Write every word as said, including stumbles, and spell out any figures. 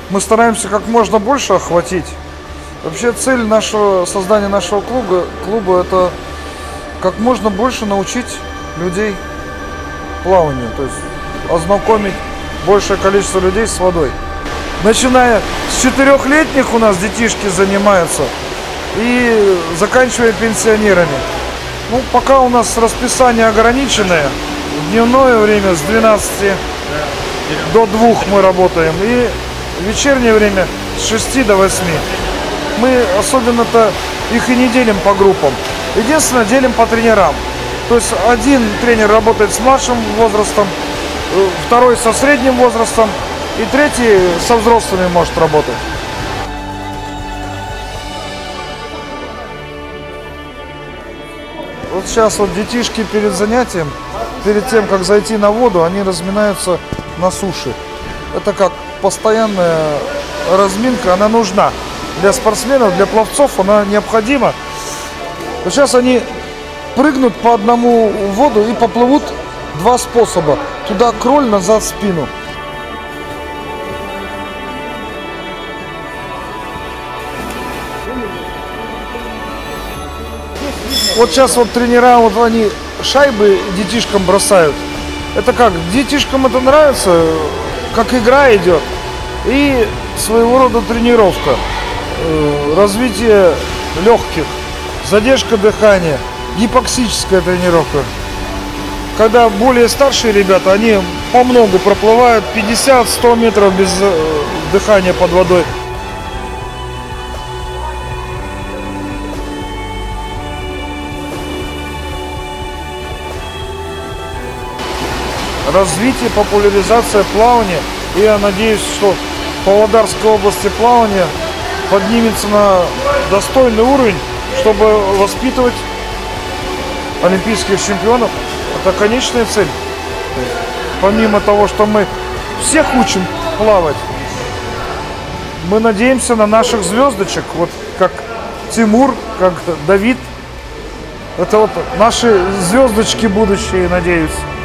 мы стараемся как можно больше охватить. Вообще цель нашего создания нашего клуба, клуба это как можно больше научить людей плаванию, то есть ознакомить большее количество людей с водой. Начиная с четырехлетних у нас детишки занимаются и заканчивая пенсионерами. Ну, пока у нас расписание ограниченное. В дневное время с двенадцати до двух мы работаем. И в вечернее время с шести до восьми. Мы особенно-то их и не делим по группам. Единственное, делим по тренерам. То есть один тренер работает с младшим возрастом, второй со средним возрастом и третий со взрослыми может работать. Вот сейчас вот детишки перед занятием, перед тем, как зайти на воду, они разминаются на суше. Это как постоянная разминка, она нужна. Для спортсменов, для пловцов она необходима. Вот сейчас они прыгнут по одному в воду и поплывут два способа. Туда кроль, назад спину. Вот сейчас вот тренера, вот они шайбы детишкам бросают. Это как? Детишкам это нравится, как игра идет. И своего рода тренировка. Развитие легких, задержка дыхания, гипоксическая тренировка. Когда более старшие ребята, они по много проплывают, пятьдесят-сто метров без дыхания под водой. Развитие, популяризация плавания. И я надеюсь, что в Павлодарской области плавание поднимется на достойный уровень, чтобы воспитывать олимпийских чемпионов. Это конечная цель. Помимо того, что мы всех учим плавать, мы надеемся на наших звездочек, вот как Тимур, как Давид. Это вот наши звездочки будущие, надеюсь.